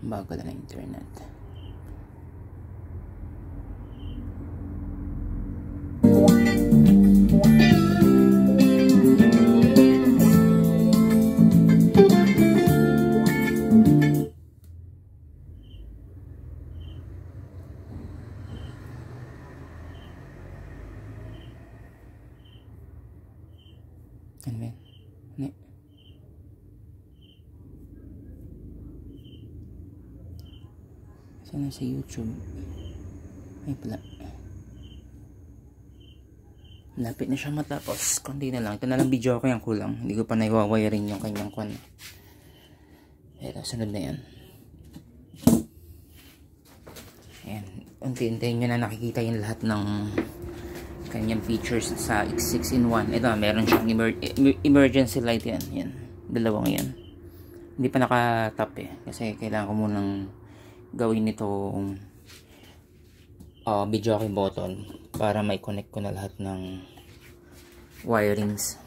bago na internet. Ano ba yan? Ano? Sana sa YouTube. Ay pala. Lapit na siya matapos. Kundi na lang. Ito na lang video ko yung kulang. Hindi ko pa naiwawiring yung kanyang kwan. Pero sunod na yan. Ayan. Unti-untiin nyo na nakikita yung lahat ng kanyang features sa X6-in-1. Ito, meron siyang emergency light yan. Yan. Dalawang yan. Hindi pa naka-top eh. Kasi kailangan ko munang gawin itong video key button para may connect ko na lahat ng wirings.